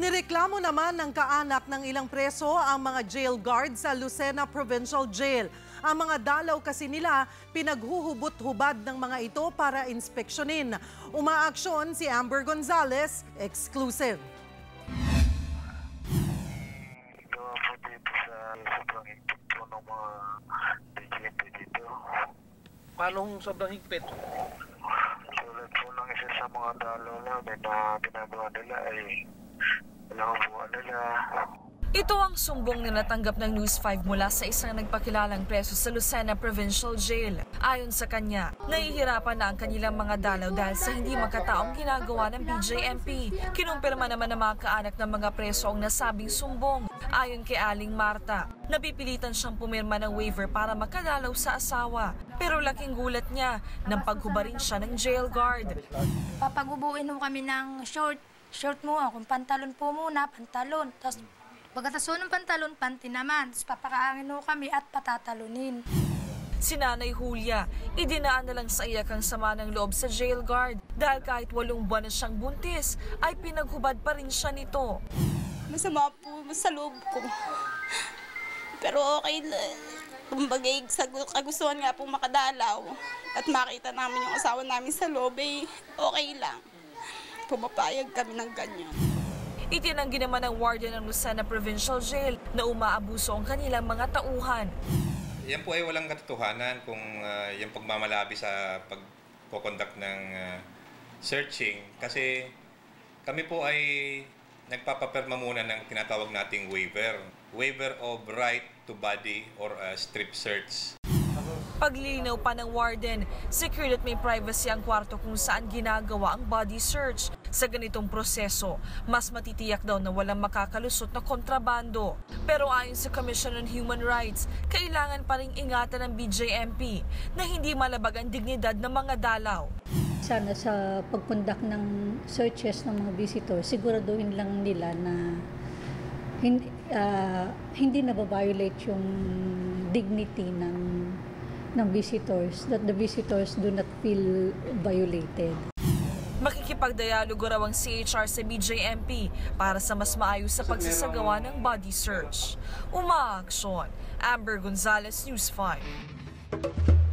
Inireklamo naman ng kaanak ng ilang preso ang mga jail guard sa Lucena Provincial Jail. Ang mga dalaw kasi nila pinaghuhubot-hubad ng mga ito para inspeksyonin. Umaaksyon si Amber Gonzalez, exclusive. Ito po dito sa sobrang higpit po ng mga DGMP dito. Paano sobrang higpit? Tulad po ng isa sa mga dalaw namin na ginagawa nila ay nakubuhan nila. Ito ang sumbong na natanggap ng News 5 mula sa isang nagpakilalang preso sa Lucena Provincial Jail. Ayon sa kanya, nahihirapan na ang kanilang mga dalaw dahil sa hindi makataong ginagawa ng BJMP. Kinumpirma naman ng mga kaanak ng mga preso ang nasabing sumbong. Ayon kay Aling Marta, napipilitan siyang pumirma ng waiver para makadalaw sa asawa. Pero laking gulat niya nang paghubarin siya ng jail guard. Papagubuin mo kami ng short mo, kung pantalon po muna, pantalon. Tapos pagkataso ng pantalon, panty naman. Tapos papakaangin mo kami at patatalunin. Si Nanay Julia, idinaan na lang sa iyak ang sama ng loob sa jail guard dahil kahit 8 buwan na siyang buntis, ay pinaghubad pa rin siya nito. Masama po sa loob ko. Pero okay lang. Kumbaga, sa kagustuhan nga po makadalaw at makita namin yung asawa namin sa loob, okay lang. Pumapayag kami ng ganyan. Itinanggi naman ng warden ng Lucena Provincial Jail na umaabuso ang kanilang mga tauhan. Yan po ay walang katotohanan kung yung pagmamalabi sa pagkoconduct ng searching. Kasi kami po ay nagpapapirma muna ng tinatawag nating waiver. Waiver of right to body or strip search. Paglilinaw pa ng warden, secure at may privacy ang kwarto kung saan ginagawa ang body search. Sa ganitong proseso, mas matitiyak daw na walang makakalusot na kontrabando. Pero ayon sa Commission on Human Rights, kailangan pa ring ingatan ng BJMP na hindi malabag ang dignidad ng mga dalaw. Sana sa pag-conduct ng searches ng mga visitor, siguraduhin lang nila na hindi nababiolate yung dignity ng visitors, that the visitors do not feel violated. Makikipagdialogo raw ang CHR sa BJMP para sa mas maayos sa pagsasagawa ng body search. Umaaksyon, Amber Gonzalez, News 5.